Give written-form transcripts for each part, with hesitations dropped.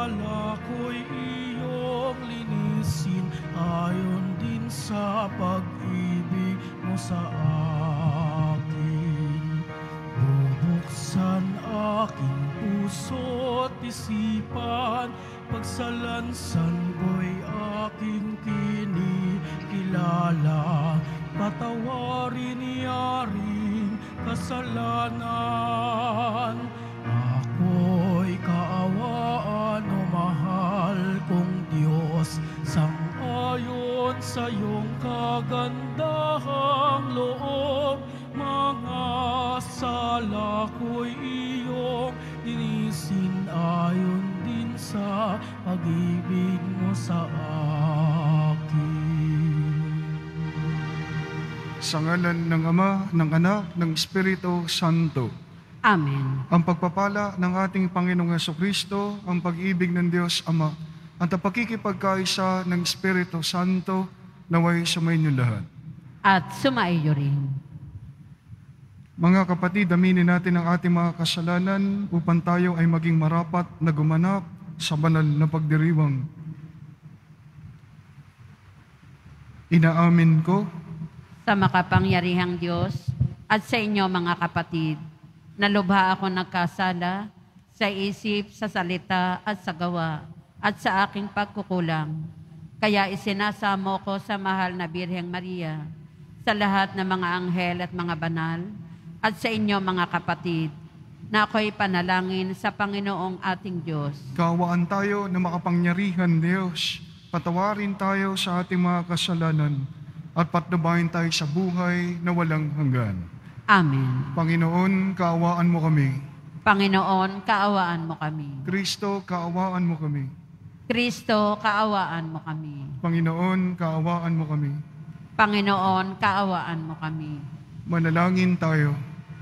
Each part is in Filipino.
sala ko'y iyong linisin, ayon din sa pag-ibig mo sa akin. Bubuksan aking puso't isipan, pagsalansan ko'y aking kinikilala. Patawarin yaring kasalanan, ako'y kaawaan o mahal kong Diyos. Sang-ayon sa iyong kagandahang loob, mga sala ko'y iyong linisin, ayon din sa pag-ibig mo sa akin. Sa ngalan ng Ama, ng Anak, ng Espiritu Santo. Amen. Ang pagpapala ng ating Panginoong Jesucristo, ang pag-ibig ng Diyos Ama, at ang pakikipagkaisa ng Espiritu Santo, naway sumainyo lahat. At sumaiyo rin. Mga kapatid, aminin natin ang ating mga kasalanan upang tayo ay maging marapat na gumanap sa banal na pagdiriwang. Inaamin ko Sa makapangyarihang Diyos at sa inyo mga kapatid, na lubha ako nagkasala sa isip, sa salita at sa gawa at sa aking pagkukulang. Kaya isinasamo ko sa mahal na Birheng Maria, sa lahat ng mga anghel at mga banal, at sa inyo mga kapatid, na ako'y panalangin sa Panginoong ating Diyos. kaawaan tayo na makapangyarihan Diyos. Patawarin tayo sa ating mga kasalanan at patnubayan tayo sa buhay na walang hanggan. Amen. Panginoon, kaawaan mo kami. Panginoon, kaawaan mo kami. Kristo, kaawaan mo kami. Kristo, kaawaan mo kami. Panginoon, kaawaan mo kami. Panginoon, kaawaan mo kami. Manalangin tayo.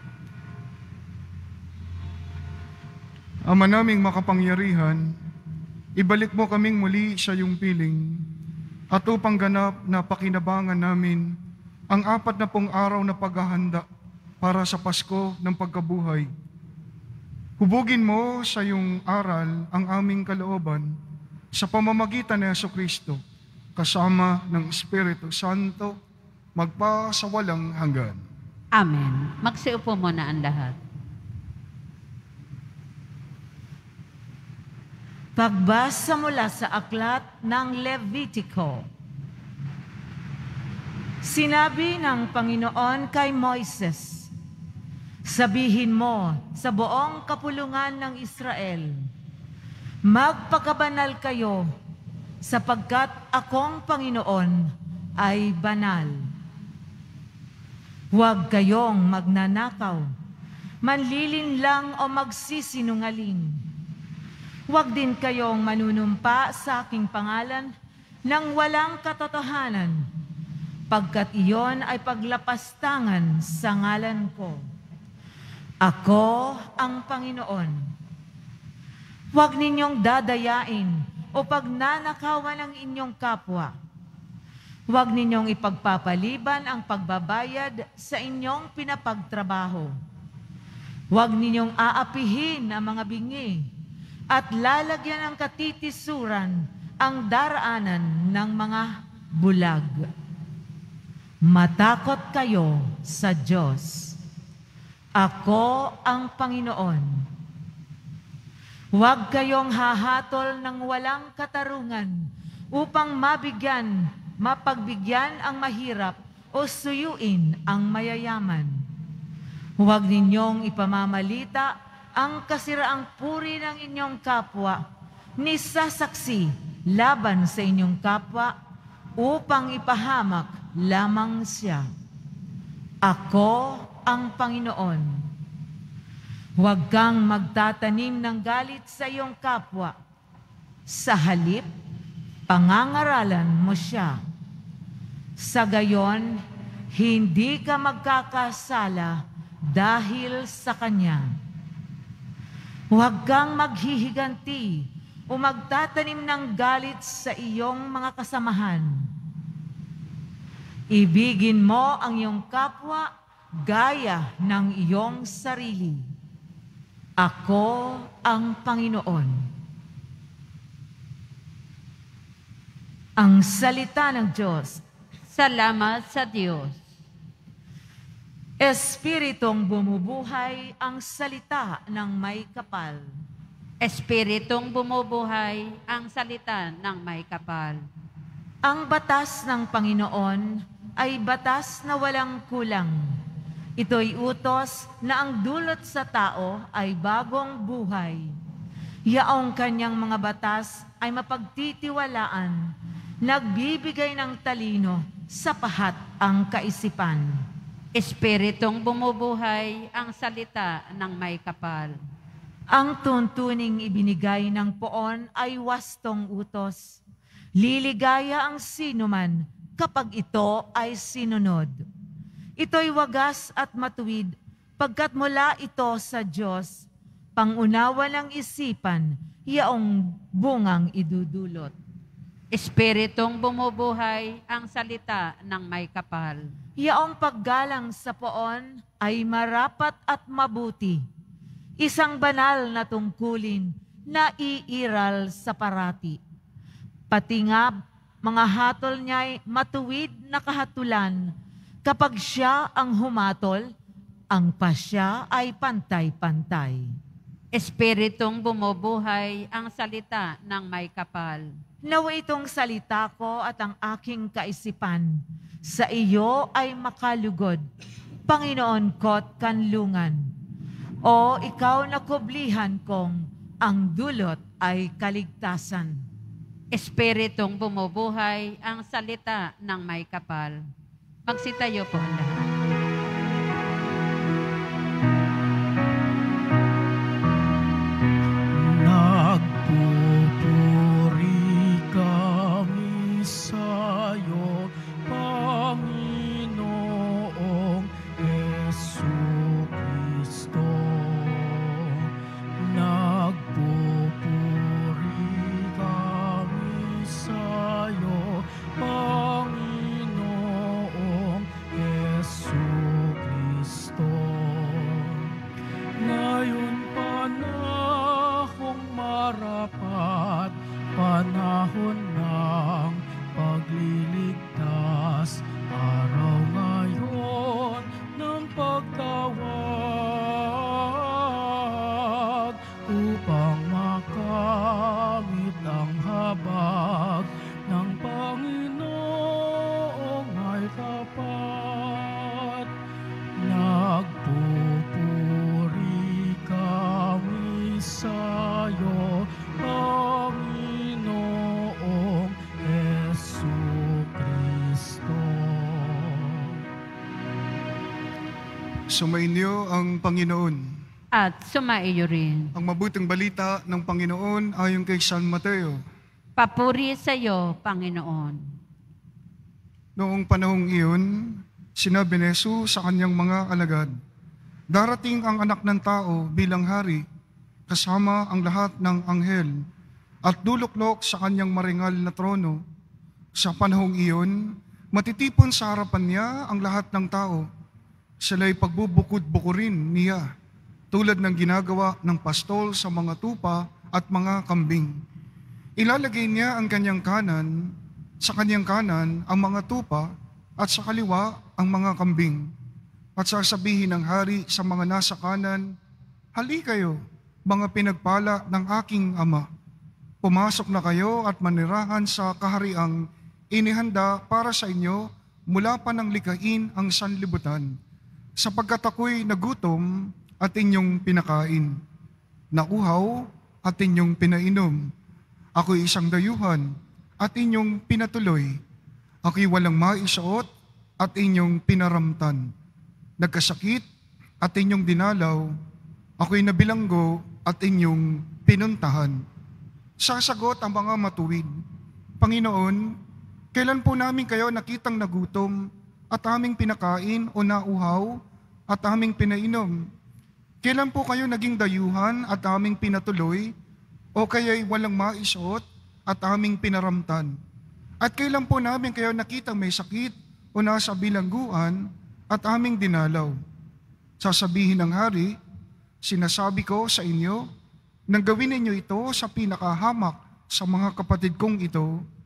Ama naming makapangyarihan, ibalik mo kaming muli sa iyong piling at upang ganap na pakinabangan namin ang 40 araw na paghahanda para sa Pasko ng pagkabuhay. Hubugin mo sa iyong aral ang aming kalooban sa pamamagitan ni Jesucristo, kasama ng Espiritu Santo, magpa sa walang hanggan. Amen. Magsiupo muna ang lahat. Pagbasa mula sa aklat ng Levitico. Sinabi ng Panginoon kay Moises, sabihin mo sa buong kapulungan ng Israel, magpakabanal kayo sapagkat akong Panginoon ay banal. Huwag kayong magnanakaw, manlilinlang o magsisinungaling. Huwag din kayong manunumpa sa aking pangalan nang walang katotohanan, pagkat iyon ay paglapastangan sa ngalan ko. Ako ang Panginoon. Huwag ninyong dadayain o pagnanakawan ng inyong kapwa. Huwag ninyong ipagpapaliban ang pagbabayad sa inyong pinapagtrabaho. Huwag ninyong aapihin ang mga bingi at lalagyan ng katitisuran ang daraanan ng mga bulag. Matakot kayo sa Diyos. Ako ang Panginoon. Huwag kayong hahatol ng walang katarungan upang mapagbigyan ang mahirap o suyuin ang mayayaman. Huwag ninyong ipamamalita ang kasiraang puri ng inyong kapwa, ni sasaksi laban sa inyong kapwa upang ipahamak lamang siya. Ako ang Panginoon. Huwag kang magtatanim ng galit sa iyong kapwa. Sa halip, pangangaralan mo siya. Sa gayon, hindi ka magkakasala dahil sa kanya. Huwag kang maghihiganti o magtatanim ng galit sa iyong mga kasamahan. Ibigin mo ang iyong kapwa gaya ng iyong sarili. Ako ang Panginoon. Ang salita ng Diyos. Salamat sa Diyos. Espiritong bumubuhay ang salita ng may kapal. Espiritong bumubuhay ang salita ng may kapal. Ang batas ng Panginoon ay batas na walang kulang. Ito'y utos na ang dulot sa tao ay bagong buhay. Yaong kanyang mga batas ay mapagtitiwalaan, nagbibigay ng talino sa pahat ang kaisipan. Espiritong bumubuhay ang salita ng may kapal. Ang tuntuning ibinigay ng poon ay wastong utos. Liligaya ang sinuman kapag ito ay sinunod. Ito'y wagas at matuwid pagkat mula ito sa Diyos, pangunawa ng isipan, yaong bungang idudulot. Espiritong bumubuhay ang salita ng may kapal. Yaong paggalang sa poon ay marapat at mabuti. Isang banal na tungkulin na iiral sa parati. Pati nga mga hatol niya'y matuwid na kahatulan. Kapag siya ang humatol, ang pasya ay pantay-pantay. Espiritong bumubuhay ang salita ng may kapal. Nawa itong salita ko at ang aking kaisipan sa iyo ay makalugod, Panginoon ko't kanlungan. O ikaw na kublihan kong ang dulot ay kaligtasan. Espiritong bumubuhay ang salita ng may kapal. Magsitayo po ang lahat. Nagpupuri kami sa'yo, Panginoong Jesucristo. Nagpupuri kami sa'yo, Panginoong Jesucristo. Ngayon panahong marapat, panahon ng pagliligtas, araw ngayon ng pagtawag, upang makamit ang habag ng Panginoong ay tapat. Nagpupuri kami sa'yo, Panginoong Jesucristo. Sumainyo ang Panginoon. At sumaiyo rin. Ang mabuting balita ng Panginoon ayon kay San Mateo. Papuri sa iyo, Panginoon. Noong panahong iyon, sinabi ni Jesus sa kanyang mga alagad, darating ang anak ng tao bilang hari, kasama ang lahat ng anghel, at duluklok sa kanyang maringal na trono. Sa panahong iyon, matitipon sa harapan niya ang lahat ng tao. Sila'y pagbubukod-bukurin niya, tulad ng ginagawa ng pastol sa mga tupa at mga kambing. Ilalagay niya ang kanyang kanan, sa kanyang kanan ang mga tupa, at sa kaliwa ang mga kambing. At sasabihin ng hari sa mga nasa kanan, hali kayo, mga pinagpala ng aking Ama. Pumasok na kayo at manirahan sa kahariang inihanda para sa inyo mula pa nang likhain ang sanlibutan, sapagkat ako'y nagutom at inyong pinakain, nauhaw at inyong pinainom. Ako'y isang dayuhan at inyong pinatuloy. Ako'y walang maisuot at inyong pinaramtan. Nagkasakit at inyong dinalaw. Ako'y nabilanggo at inyong pinuntahan. Sasagot ang mga matuwid, Panginoon, kailan po namin kayo nakitang nagutom at aming pinakain o nauhaw at aming pinainom? Kailan po kayo naging dayuhan at aming pinatuloy, o kaya'y walang maisuot at aming pinaramtan? At kailan po namin kayo nakitang may sakit o nasa bilangguan at aming dinalaw? Sasabihin ng hari, sinasabi ko sa inyo, nang gawin ninyo ito sa pinakahamak sa mga kapatid kong ito,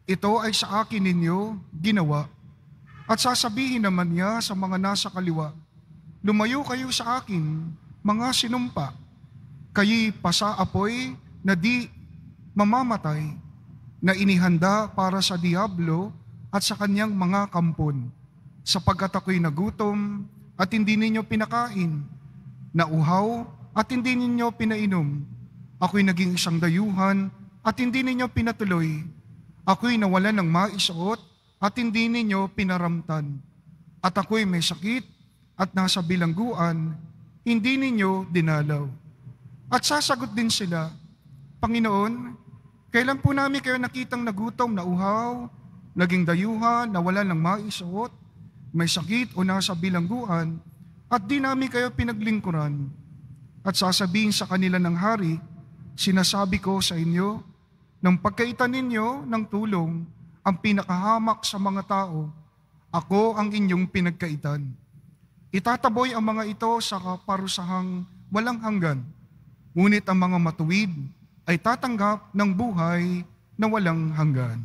ito ay sa akin ninyo ginawa. At sasabihin naman niya sa mga nasa kaliwa, lumayo kayo sa akin, mga sinumpa. Kayi pasaapoy na di mamamatay, na inihanda para sa diablo at sa kanyang mga kampon. Sapagkat ako'y nagutom at hindi ninyo pinakain, nauhaw at hindi ninyo pinainom. Ako'y naging isang dayuhan at hindi ninyo pinatuloy. Ako'y nawalan ng maisuot at hindi ninyo pinaramtan. At ako'y may sakit at nasa bilangguan, hindi ninyo dinalaw. At sasagot din sila, Panginoon, kailan po namin kayo nakitang nagutom, nauhaw, naging dayuhan, nawalan ng maisuot, may sakit o nasa bilangguan, at di namin kayo pinaglingkuran. At sasabihin sa kanila ng hari, sinasabi ko sa inyo, nang pagkaitan ninyo ng tulong, ang pinakahamak sa mga tao, ako ang inyong pinagkaitan. Itataboy ang mga ito sa kaparusahang walang hanggan, ngunit ang mga matuwid ay tatanggap ng buhay na walang hanggan.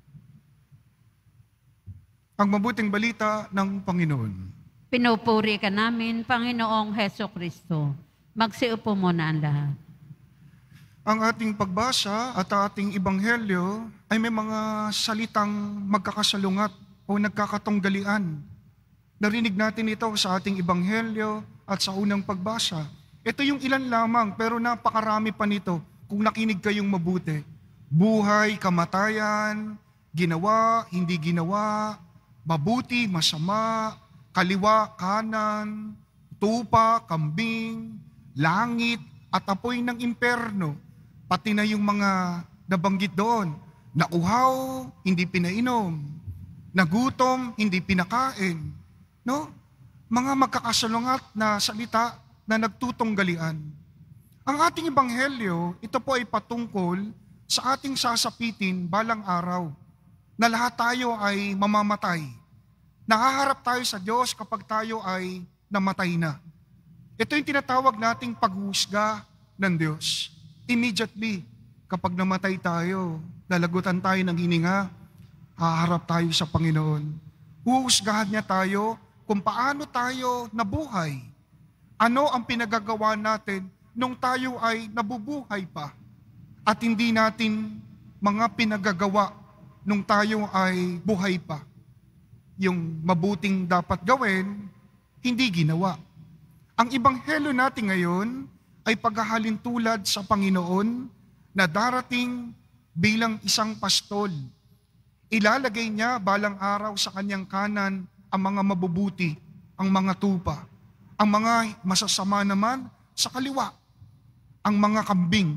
Ang mabuting balita ng Panginoon. Pinupuri ka namin, Panginoong Heso Kristo. Magsiupo muna ang lahat. Ang ating pagbasa at ating ebanghelyo ay may mga salitang magkakasalungat o nagkakatunggalian. Narinig natin ito sa ating ebanghelyo at sa unang pagbasa. Ito yung ilan lamang pero napakarami pa nito kung nakinig kayong mabuti. Buhay, kamatayan, ginawa, hindi ginawa, mabuti, masama, kaliwa, kanan, tupa, kambing, langit, at apoy ng imperno. Pati na yung mga nabanggit doon. Nauhaw, hindi pinainom. Nagutom, hindi pinakain. No? Mga magkakasalungat na salita na nagtutunggalian. Ang ating ebanghelyo, ito po ay patungkol sa ating sasapitin balang araw na lahat tayo ay mamamatay. Nakaharap tayo sa Diyos kapag tayo ay namatay na. Ito yung tinatawag nating paghusga ng Diyos. Immediately, kapag namatay tayo, lalagutan tayo ng hininga, haharap tayo sa Panginoon. Huhusgahan niya tayo kung paano tayo nabuhay. Ano ang pinagagawa natin nung tayo ay nabubuhay pa at hindi natin mga pinagagawa nung tayo ay buhay pa. Yung mabuting dapat gawin, hindi ginawa. Ang ebanghelyo natin ngayon ay paghahalin tulad sa Panginoon na darating bilang isang pastol. Ilalagay niya balang araw sa kanyang kanan ang mga mabubuti, ang mga tupa. Ang mga masasama naman sa kaliwa, ang mga kambing.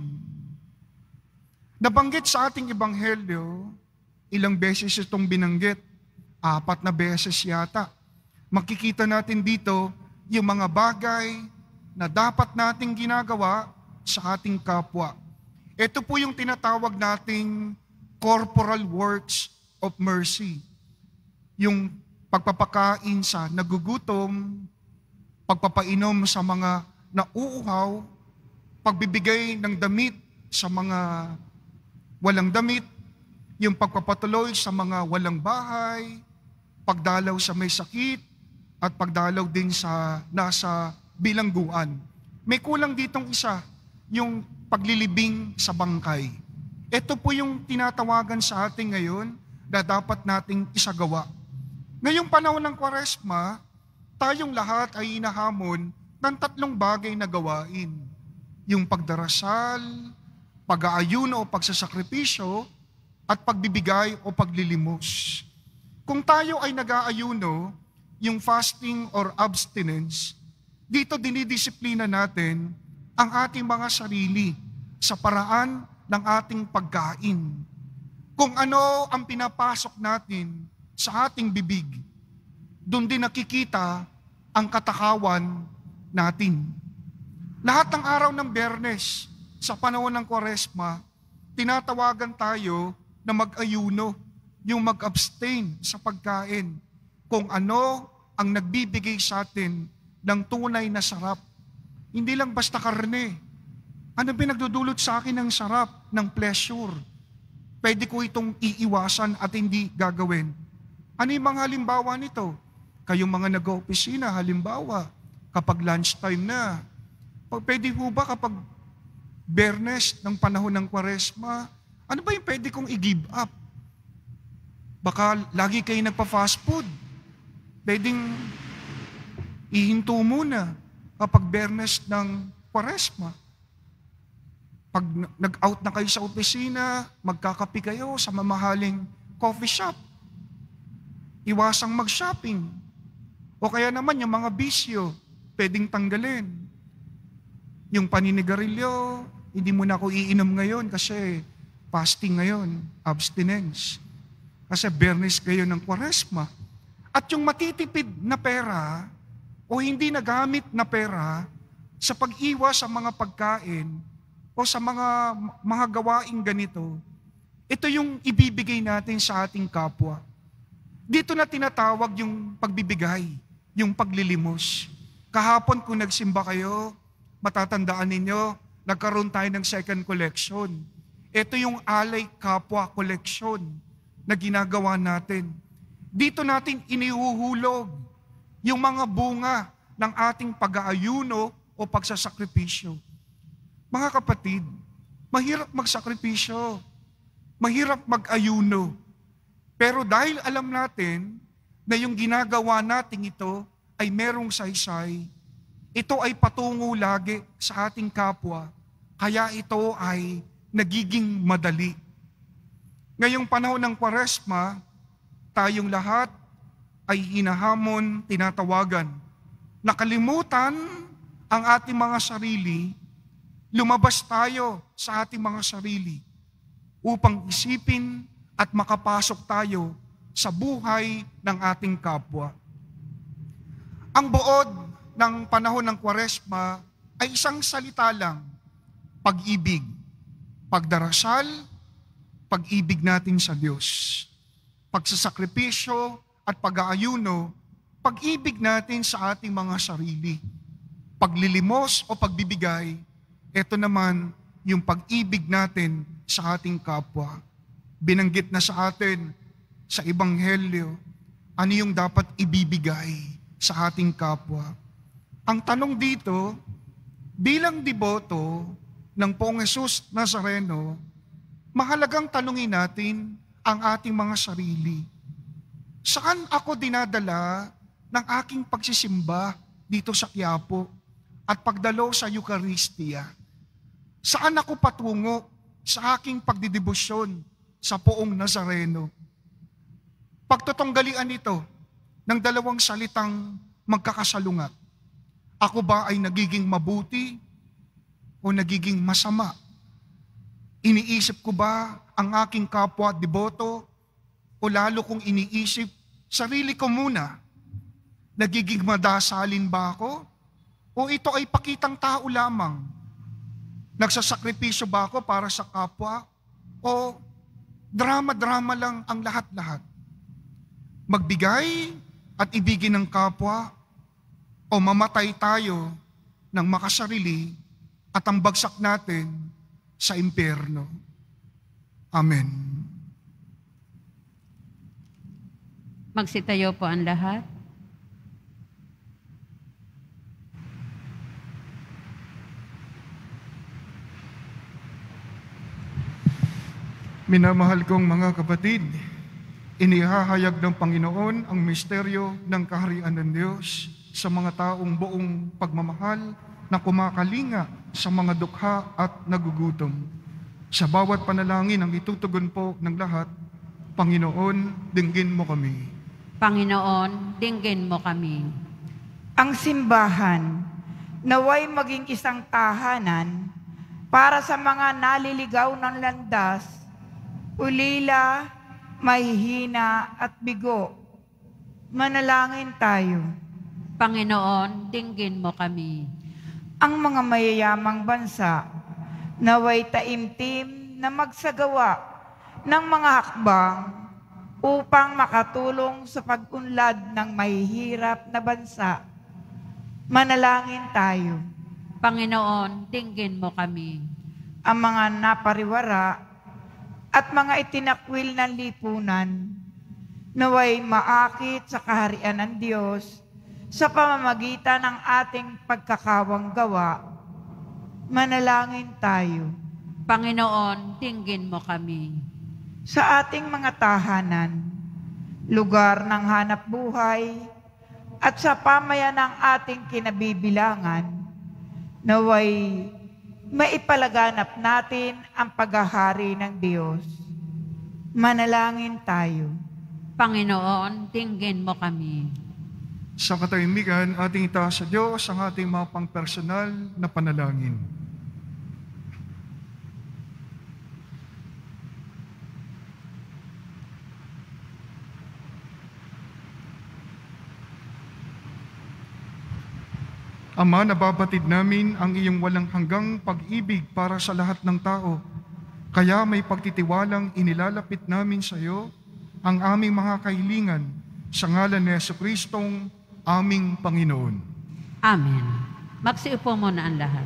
Nabanggit sa ating ebanghelyo, ilang beses itong binanggit, 4 na beses yata. Makikita natin dito yung mga bagay na dapat nating ginagawa sa ating kapwa. Ito po yung tinatawag nating corporal works of mercy. Yung pagpapakain sa nagugutom, pagpapainom sa mga nauuhaw, pagbibigay ng damit sa mga walang damit, yung pagpapatuloy sa mga walang bahay, pagdalaw sa may sakit, at pagdalaw din sa nasa bilangguan. May kulang ditong isa, yung paglilibing sa bangkay. Ito po yung tinatawagan sa atin ngayon na dapat nating isagawa. Ngayong panahon ng Kwaresma, tayong lahat ay inahamon ng 3 bagay na gawain. Yung pagdarasal, pag-aayuno o pagsasakripisyo, at pagbibigay o paglilimos. Kung tayo ay nag-aayuno, yung fasting or abstinence, dito dinidisiplina natin ang ating mga sarili sa paraan ng ating pagkain. Kung ano ang pinapasok natin sa ating bibig, doon din nakikita ang katakawan natin. Lahat ng araw ng Biyernes, sa panahon ng Kwaresma, tinatawagan tayo na mag-ayuno, yung mag-abstain sa pagkain, kung ano ang nagbibigay sa atin ng tunay na sarap. Hindi lang basta karne. Ano pinagdudulot sa akin ng sarap, ng pleasure? pwede ko itong iiwasan at hindi gagawin? Ano yung mga halimbawa nito? Kayong mga nag-opisina, halimbawa, kapag lunchtime na, pwede ho ba kapag Bernes ng panahon ng Kwaresma, ano ba yung pwede kong i-give up? Baka lagi kayo nagpa-fast food. Pwedeng ihinto muna kapag Bernes ng Kwaresma. Pag nag-out na kayo sa opisina, magkakapi kayo sa mamahaling coffee shop. Iwasang mag-shopping. O kaya naman yung mga bisyo, pwedeng tanggalin. Yung paninigarilyo, hindi mo na ako iinom ngayon kasi fasting ngayon, abstinence. Kasi Bernes kayo ng Kwaresma. At yung matitipid na pera o hindi nagamit na pera sa pag-iwas sa mga pagkain o sa mga gawaing ganito, ito yung ibibigay natin sa ating kapwa. Dito na tinatawag yung pagbibigay, yung paglilimos. Kahapon kung nagsimba kayo, matatandaan ninyo, nagkaroon tayo ng second collection. Ito yung Alay Kapwa Collection na ginagawa natin. Dito natin inihuhulog yung mga bunga ng ating pag-aayuno o pagsasakripisyo. Mga kapatid, mahirap magsakripisyo, mahirap mag-ayuno. Pero dahil alam natin na yung ginagawa natin ito ay merong saysay, ito ay patungo lagi sa ating kapwa, kaya ito ay nagiging madali. Ngayong panahon ng Kwaresma, tayong lahat ay hinahamon, tinatawagan. Nakalimutan ang ating mga sarili, lumabas tayo sa ating mga sarili upang isipin at makapasok tayo sa buhay ng ating kapwa. Ang buod ng panahon ng Kwaresma ay isang salita lang, pag-ibig, pagdarasal, pag-ibig natin sa Diyos. Pagsasakripisyo at pag-aayuno, pag-ibig natin sa ating mga sarili. Paglilimos o pagbibigay, ito naman yung pag-ibig natin sa ating kapwa. Binanggit na sa atin sa Ebanghelyo, ano yung dapat ibibigay sa ating kapwa. Ang tanong dito, bilang deboto ng Poong Jesus Nazareno, mahalagang tanungin natin ang ating mga sarili. Saan ako dinadala ng aking pagsisimba dito sa Quiapo at pagdalo sa Eucharistia? Saan ako patungo sa aking pagdidebosyon sa Poong Nazareno? Pagtutunggalian ito ng dalawang salitang magkakasalungat. Ako ba ay nagiging mabuti o nagiging masama? Iniisip ko ba ang aking kapwa deboto o lalo kong iniisip sarili ko muna? Nagiging madasalin ba ako? O ito ay pakitang tao lamang? Nagsasakripisyo ba ako para sa kapwa? O drama-drama lang ang lahat-lahat? Magbigay at ibigin ng kapwa o mamatay tayo ng makasarili at ang bagsak natin sa impyerno. Amen. Magsitayo po ang lahat. Minamahal kong mga kapatid, inihahayag ng Panginoon ang misteryo ng kaharian ng Diyos sa mga taong buong pagmamahal na kumakalinga sa mga dukha at nagugutom. Sa bawat panalangin ang itutugon po ng lahat, Panginoon, dinggin mo kami. Panginoon, dinggin mo kami. Ang simbahan, naway maging isang tahanan para sa mga naliligaw ng landas, ulila, mahihina at bigo. Manalangin tayo. Panginoon, dinggin mo kami. Ang mga mayayamang bansa, naway taimtim na magsagawa ng mga hakbang upang makatulong sa pag-unlad ng mahihirap na bansa. Manalangin tayo. Panginoon, dinggin mo kami. Ang mga napariwara, at mga itinakwil ng lipunan, naway maakit sa kaharian ng Diyos sa pamamagitan ng ating pagkakawang gawa. Manalangin tayo. Panginoon, tinggin mo kami. Sa ating mga tahanan, lugar ng hanap buhay, at sa pamayan ng ating kinabibilangan, naway maipalaganap natin ang paghahari ng Diyos. Manalangin tayo. Panginoon, tinggin mo kami. Sa katahimikan, ating itaas sa Diyos ang ating mga pangpersonal na panalangin. Ama, nababatid namin ang iyong walang hanggang pag-ibig para sa lahat ng tao. Kaya may pagtitiwalang inilalapit namin sa iyo ang aming mga kahilingan sa ngalan ni Jesucristong aming Panginoon. Amen. Magsiupo muna ang lahat.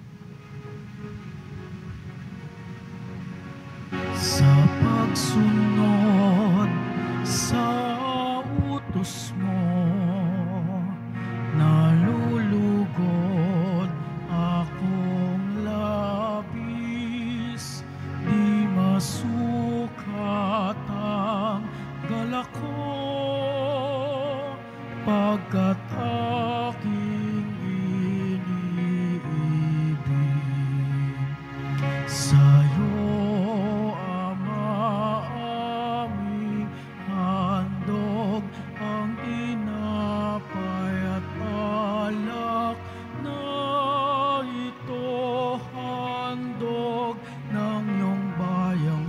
Sa pagsunod sa utos mo, nalulugod akong labis, di masukat ang galak ko, pagkat aking iniibig. Sa'yo, Ama, aming handog ang tinapay at alak na ito, handog ng iyong bayang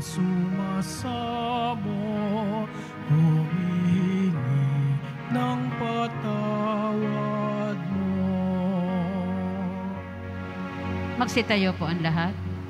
sumasamo, humihingi ng patawad mo. Magsitayo po ang lahat.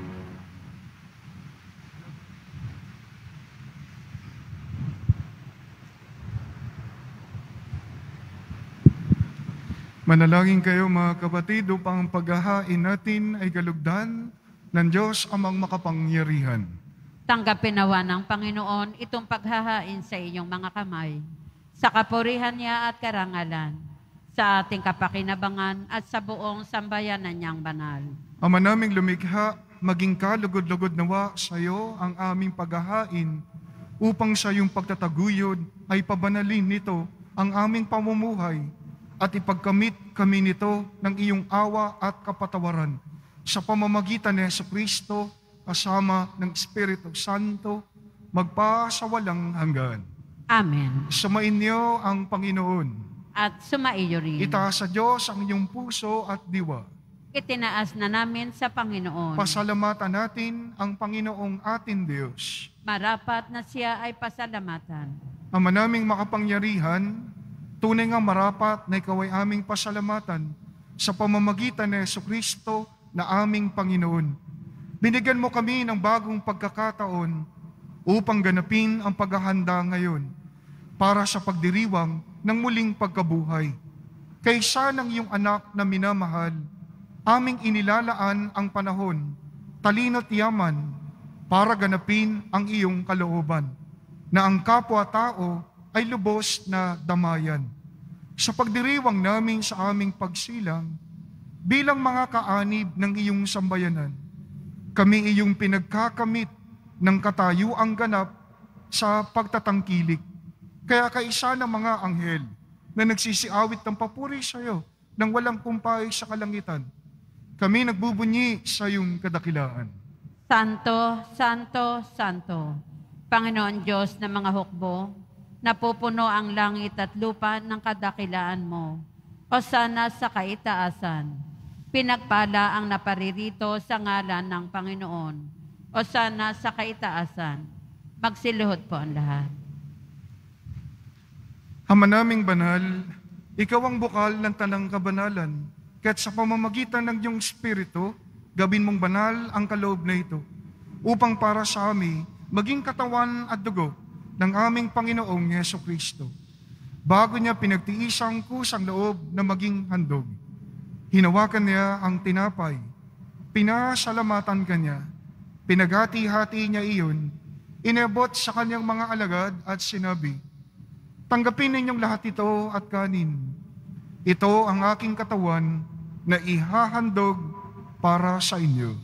Manalangin kayo mga kapatid upang ang paghahain natin ay galugdan ng Diyos amang makapangyarihan. Tanggapin nawa ng Panginoon itong paghahain sa inyong mga kamay, sa kapurihan niya at karangalan, sa ating kapakinabangan at sa buong sambayanan niyang banal. Ama naming lumikha, maging kalugod-lugod nawa sa iyo ang aming paghahain upang sa iyong pagtataguyod ay pabanalin nito ang aming pamumuhay at ipagkamit kami nito ng iyong awa at kapatawaran sa pamamagitan ni Jesucristo kasama ng Espiritu Santo magpasawalang hanggan. Amen. Sumain niyo ang Panginoon. At sumaiyo rin. Itaas sa Diyos ang inyong puso at diwa. Itinaas na namin sa Panginoon. Pasalamatan natin ang Panginoong ating Diyos. Marapat na siya ay pasalamatan. Ama naming makapangyarihan, tunay nga marapat na ikaw ay aming pasalamatan sa pamamagitan ni Jesucristo na aming Panginoon. Binigyan mo kami ng bagong pagkakataon upang ganapin ang paghahanda ngayon para sa pagdiriwang ng muling pagkabuhay. Kaysa ng iyong anak na minamahal, aming inilalaan ang panahon, talino't yaman, para ganapin ang iyong kalooban, na ang kapwa-tao ay lubos na damayan. Sa pagdiriwang namin sa aming pagsilang, bilang mga kaanib ng iyong sambayanan, kami iyong pinagkakamit ng katayuang ganap sa pagtatangkilik. Kaya kaisa ng mga anghel na nagsisiawit ng papuri sa iyo nang walang pumpay sa kalangitan, kami nagbubunyi sa iyong kadakilaan. Santo, Santo, Santo, Panginoon Diyos ng mga hukbo, napupuno ang langit at lupa ng kadakilaan mo. Hosana sa kaitaasan. Pinagpala ang naparirito sa ngalan ng Panginoon. Hosana sa kaitaasan. Magsiluhod po ang lahat. Ama naming banal, ikaw ang bukal ng tanang kabanalan, kaya't sa pamamagitan ng iyong Espiritu, gawin mong banal ang kaloob na ito, upang para sa amin maging katawan at dugo ng aming Panginoong Jesucristo. Bago niya pinagtiisang kusang loob na maging handog, hinawakan niya ang tinapay, pinasalamatan kanya, pinaghati-hati niya iyon, inabot sa kanyang mga alagad at sinabi, "Tanggapin ninyong lahat ito at kanin. Ito ang aking katawan na ihahandog para sa inyo."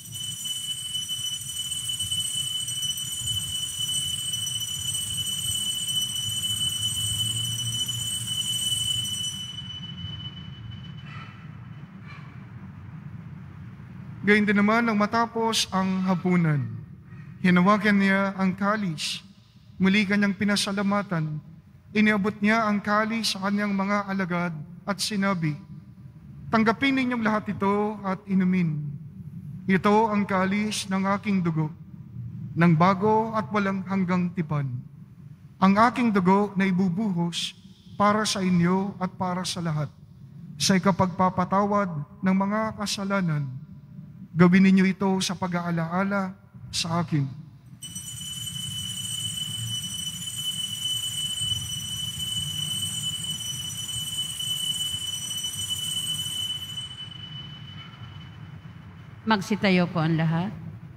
Gayun din naman nang matapos ang hapunan, hinawakan niya ang kalis, muli kanyang pinasalamatan, iniabot niya ang kalis sa kanyang mga alagad at sinabi, "Tanggapin ninyong lahat ito at inumin. Ito ang kalis ng aking dugo, ng bago at walang hanggang tipan. Ang aking dugo na ibubuhos para sa inyo at para sa lahat, sa ikapagpapatawad ng mga kasalanan. Gawin ninyo ito sa pag-aalaala sa akin." Magsitayo po ang lahat.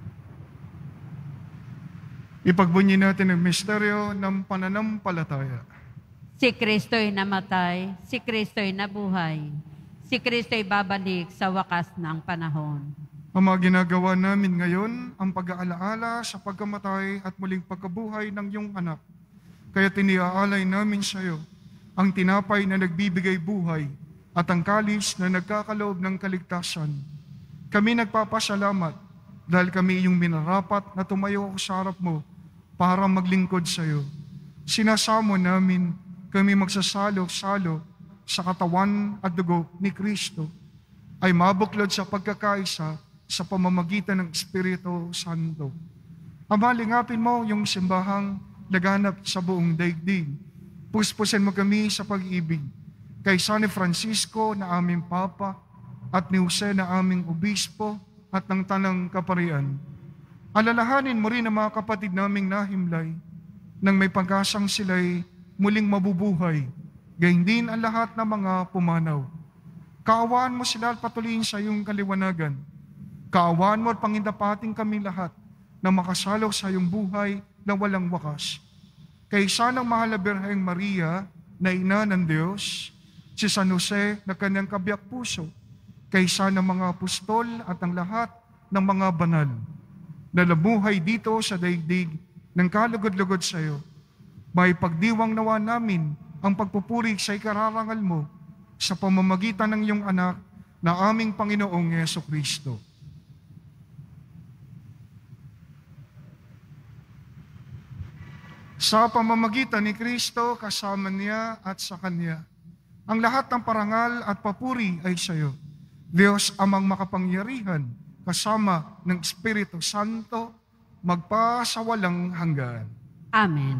Ipagbunyi natin ang misteryo ng pananampalataya. Si Kristo'y namatay, si Kristo'y nabuhay, si Kristo'y babalik sa wakas ng panahon. Ang mga ginagawa namin ngayon, ang pag-aalaala sa pagkamatay at muling pagkabuhay ng iyong anak. Kaya tiniaalay namin sa iyo ang tinapay na nagbibigay buhay at ang kalis na nagkakaloob ng kaligtasan. Kami nagpapasalamat dahil kami iyong minarapat na tumayo sa harap mo para maglingkod sa iyo. Sinasamo namin kami magsasalo-salo sa katawan at dugo ni Kristo ay mabuklod sa pagkakaisa sa pamamagitan ng Espiritu Santo. Ama, lingapin mo yung simbahang laganap sa buong daigdig. Puspusin mo kami sa pag-ibig kay San Francisco na aming Papa at ni Jose na aming Obispo at ng Tanang Kaparian. Alalahanin mo rin ang mga kapatid naming nahimlay nang may pag-asang sila'y muling mabubuhay, gayon din ang lahat ng mga pumanaw. Kaawaan mo sila at patuloyin sa iyong kaliwanagan. Kaawaan mo at pangindapating kami lahat na makasalo sa iyong buhay na walang wakas. Kay Sanang Mahal na Birheng Maria, na Ina ng Diyos, si San Jose na kanyang kabiyak puso, kay Sanang mga apostol at ang lahat ng mga banal, na nabuhay dito sa daigdig ng kalugod-lugod sa iyo. May pagdiwang nawa namin ang pagpupuri sa ikararangal mo sa pamamagitan ng iyong anak na aming Panginoong Jesucristo. Sa pamamagitan ni Kristo, kasama niya at sa Kanya, ang lahat ng parangal at papuri ay sa iyo, Diyos amang makapangyarihan, kasama ng Espiritu Santo, magpasawalang hanggan. Amen.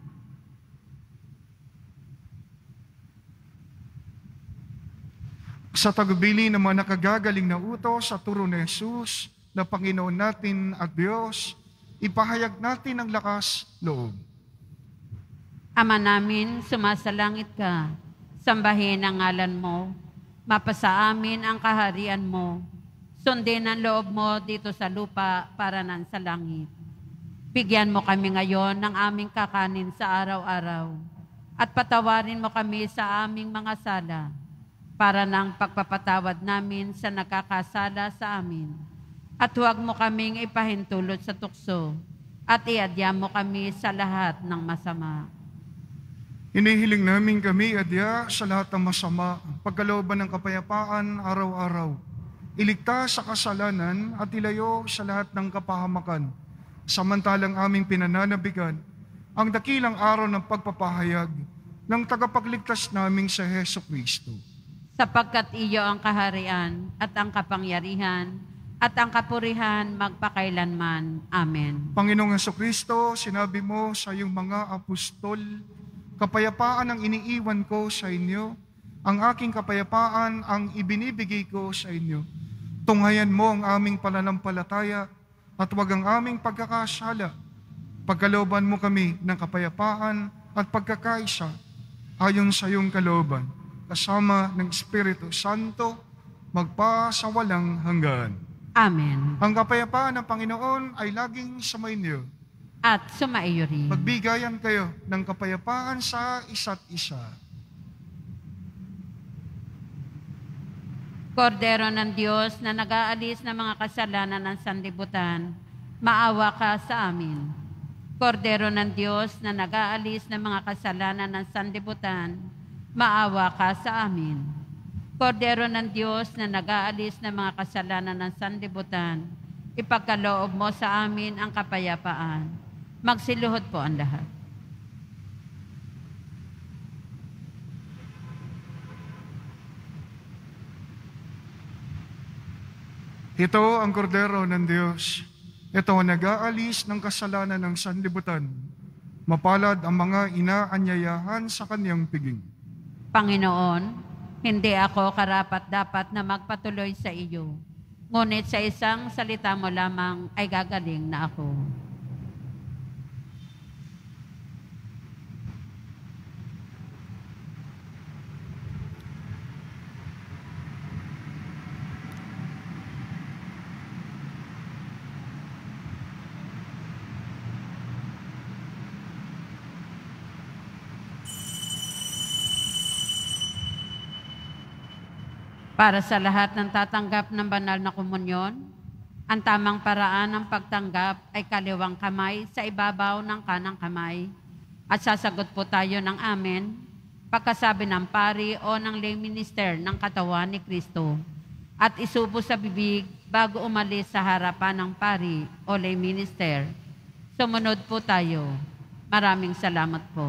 Sa tagubilin ng mga nakagagaling na utos sa turo ni Jesus na Panginoon natin at Diyos, ipahayag natin ang lakas loob. Ama namin, sumasalangit ka, sambahin ang ngalan mo, mapasa amin ang kaharian mo, sundin ang loob mo dito sa lupa para nan sa langit. Bigyan mo kami ngayon ng aming kakanin sa araw-araw, at patawarin mo kami sa aming mga sala, para ng pagpapatawad namin sa nakakasala sa amin. At huwag mo kaming ipahintulot sa tukso, at iadya mo kami sa lahat ng masama. Hinihiling namin kami, adya, sa lahat ng masama, pagkalooban ng kapayapaan araw-araw. Iligtas sa kasalanan at ilayo sa lahat ng kapahamakan. Samantalang aming pinananabigan ang dakilang araw ng pagpapahayag ng tagapagligtas naming sa Jesucristo. Sapagkat iyo ang kaharian at ang kapangyarihan at ang kapurihan magpakailanman. Amen. Panginoong Jesucristo, sinabi mo sa iyong mga apostol, kapayapaan ang iniiwan ko sa inyo, ang aking kapayapaan ang ibinibigay ko sa inyo. Tunghayan mo ang aming pananampalataya at huwag ang aming pagkakasala. Pagkalooban mo kami ng kapayapaan at pagkakaisa ayon sa iyong kalooban, kasama ng Espiritu Santo, magpasawalang hanggan. Amen. Ang kapayapaan ng Panginoon ay laging sa inyo. at sumaiyo rin. Magbigayan kayo ng kapayapaan sa isa't isa. Kordero ng Diyos na nag-aalis ng mga kasalanan ng sanlibutan, maawa ka sa amin. Kordero ng Diyos na nag-aalis ng mga kasalanan ng sanlibutan, maawa ka sa amin. Kordero ng Diyos na nag-aalis ng mga kasalanan ng sanlibutan, ipagkaloob mo sa amin ang kapayapaan. Magsiluhod po ang lahat. Ito ang kordero ng Diyos. Ito ang nag-aalis ng kasalanan ng sanlibutan. Mapalad ang mga inaanyayahan sa kanyang piging. Panginoon, hindi ako karapat-dapat na magpatuloy sa iyo. Ngunit sa isang salita mo lamang ay gagaling na ako. Para sa lahat ng tatanggap ng banal na komunyon, ang tamang paraan ng pagtanggap ay kaliwang kamay sa ibabaw ng kanang kamay. At sasagot po tayo ng amen, pagkasabi ng pari o ng lay minister ng katawan ni Kristo. At isubo sa bibig bago umalis sa harapan ng pari o lay minister. Sumunod po tayo. Maraming salamat po.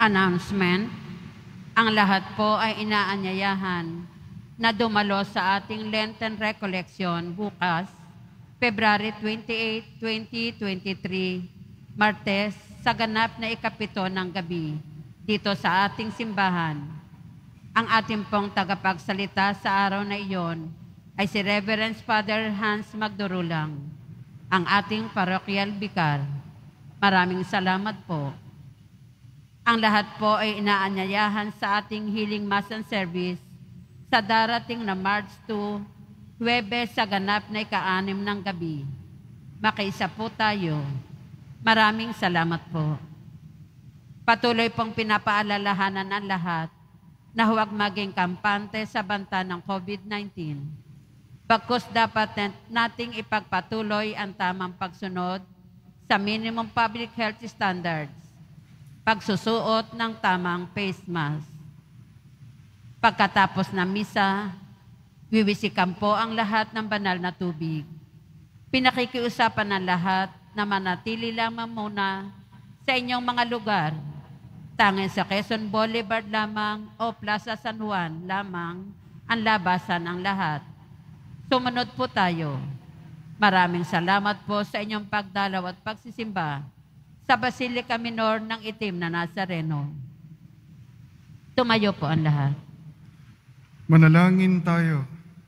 Announcement. Ang lahat po ay inaanyayahan na dumalo sa ating Lenten Recollection bukas, February 28, 2023, Martes, sa ganap na ikapito ng gabi, dito sa ating simbahan. Ang ating pong tagapagsalita sa araw na iyon ay si Reverend Father Hans Magdurulang, ang ating parokyal bikar. Maraming salamat po. Ang lahat po ay inaanyayahan sa ating healing mass and service sa darating na March 2, Huwebes sa ganap na ika-6 ng gabi. Makiisa po tayo. Maraming salamat po. Patuloy pong pinapaalalahanan ang lahat na huwag maging kampante sa banta ng COVID-19. Bagkus dapat nating ipagpatuloy ang tamang pagsunod sa minimum public health standards, pagsusuot ng tamang face mask. Pagkatapos ng misa, wiwisikan po ang lahat ng banal na tubig. Pinakikiusapan ng lahat na manatili lamang muna sa inyong mga lugar. Tanging sa Quezon Boulevard lamang o Plaza San Juan lamang ang labasan ang lahat. Sumunod po tayo. Maraming salamat po sa inyong pagdalaw at pagsisimba sa Basilica Minor ng Itim na Nazareno. Tumayo po ang lahat. Manalangin tayo.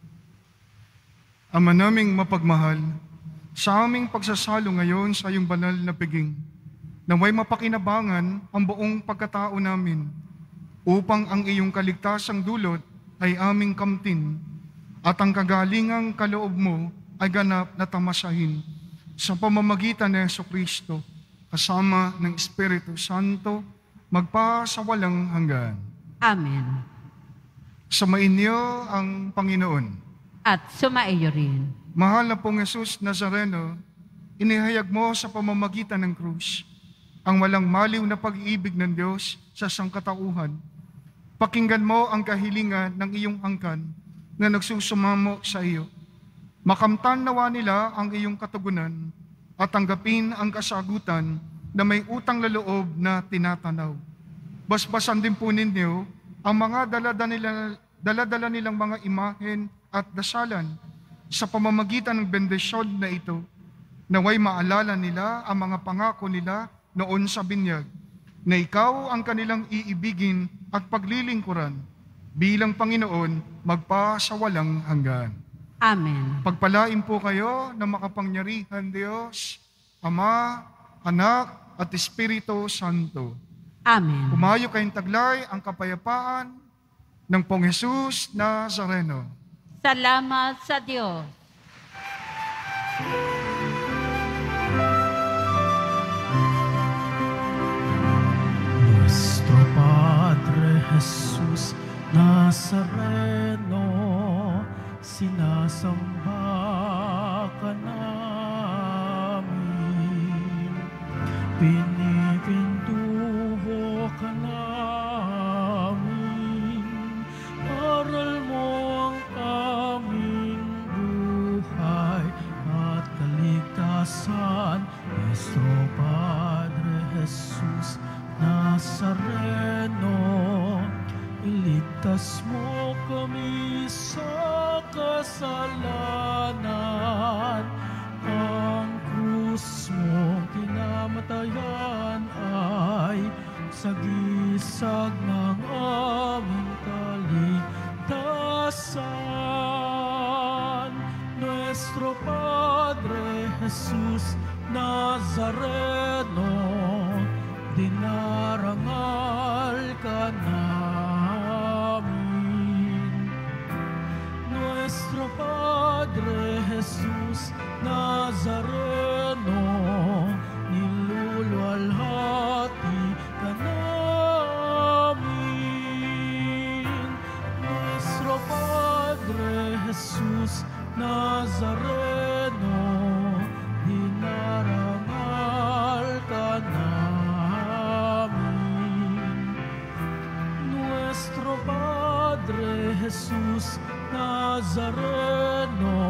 Ama naming mapagmahal, sa aming pagsasalo ngayon sa iyong banal na piging, naway mapakinabangan ang buong pagkatao namin upang ang iyong kaligtasang dulot ay aming kamtin at ang kagalingang kaloob mo ay ganap na tamasahin sa pamamagitan ni Jesucristo kasama ng Espiritu Santo magpa sa walang hanggan. Amen. Sumainyo ang Panginoon. At sumaiyo rin. Mahal na pong Jesus Nazareno, inihayag mo sa pamamagitan ng krus ang walang maliw na pag-ibig ng Diyos sa sangkatauhan. Pakinggan mo ang kahilingan ng iyong angkan na nagsusumamo sa iyo. Makamtan nawa nila ang iyong katugunan at tanggapin ang kasagutan na may utang na loob na tinatanaw. Basbasan din po ninyo ang mga dala-dala nilang mga imahen at dasalan sa pamamagitan ng bendisyon na ito, naway maalala nila ang mga pangako nila noon sa binyag, na ikaw ang kanilang iibigin at paglilingkuran bilang Panginoon magpa sa walang hanggan. Amen. Pagpalain po kayo ng makapangyarihan Diyos, Ama, Anak, at Espiritu Santo. Amen. Pumayo kayong taglay ang kapayapaan ng Pong Jesus Nazareno. Salamat sa Diyos. Nuestro Padre Jesus Nazareno, sinasamba ka namin, pinipintuho ka namin, aral mo ang aming buhay at kaligtasan. Nuestro Padre Jesus Nazareno, iligtas mo kami sa kasalanan. Ang krus mong kinamatayan ay sagisag ng aming kaligtasan. Nuestro Padre Jesus Nazareno, dinarangal ka namin. Nuestro Padre Jesus Nazareno, niluluwalhati ka namin. Nuestro Padre Jesus Nazareno, dinarangal ka namin. Nuestro Padre Jesus Nazareno,